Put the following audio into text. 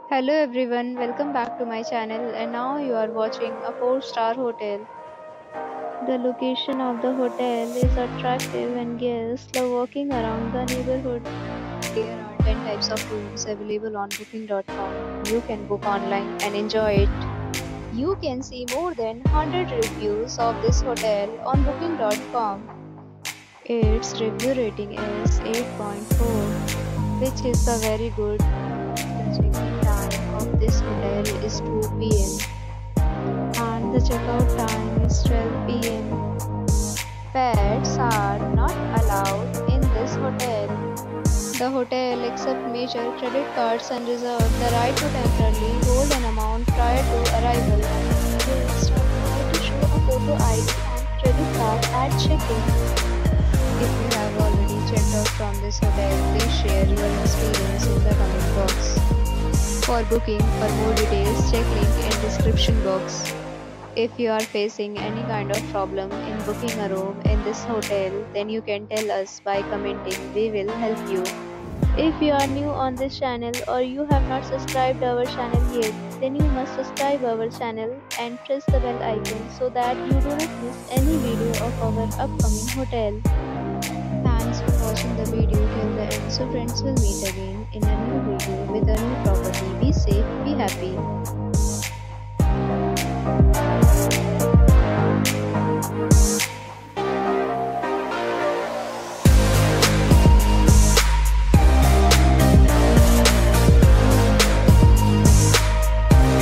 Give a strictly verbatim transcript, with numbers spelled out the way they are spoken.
Hello everyone, welcome back to my channel and now you are watching a four star hotel. The location of the hotel is attractive and guests love walking around the neighborhood. There are ten types of rooms available on booking dot com. You can book online and enjoy it. You can see more than one hundred reviews of this hotel on booking dot com. Its review rating is eight point four, which is a very good. The check-in time of this hotel is two p m and the checkout time is twelve p m Pets are not allowed in this hotel. The hotel accepts major credit cards and reserves the right to temporarily hold an amount prior to arrival. Guests are required to show a photo I D and credit card at check-in. If you have already checked out from this hotel, please share your experience in the comment box. For booking, for more details, check link in description box. If you are facing any kind of problem in booking a room in this hotel, then you can tell us by commenting. We will help you. If you are new on this channel or you have not subscribed our channel yet, then you must subscribe our channel and press the bell icon so that you do not miss any video of our upcoming hotel. Thanks for watching the video till the end. So friends, will meet again in a new video with a new property. Be safe, be happy.